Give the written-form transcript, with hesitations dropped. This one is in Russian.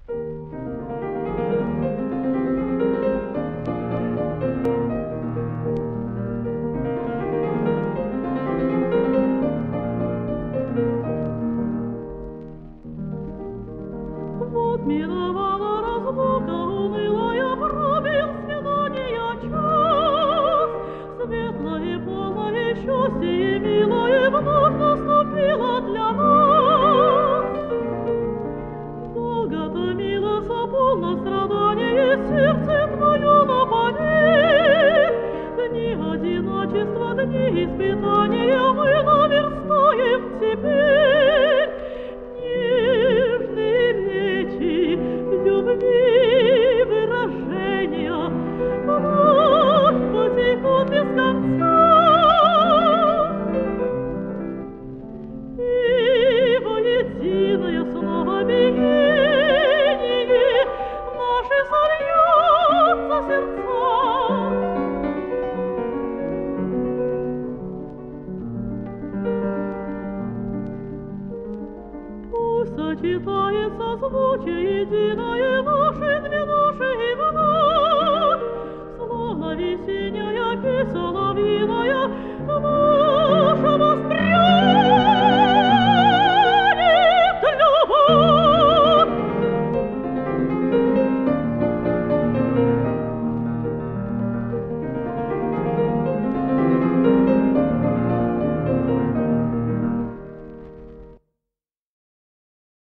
Вот миновала разлука унылая, пробил свидания час. Светлое, полное счастье, милое, вновь наступило для нас. Долго томилось полно страдание, сердце твое нападет. Дни одиночества, дни испытания мы наверстаем теперь. Нежные речи, любви выражения вновь потекут без конца. И воединое снова биение наши сольются сердца. Пусть сочетается звучие единое наши две души вновь, словно весенняя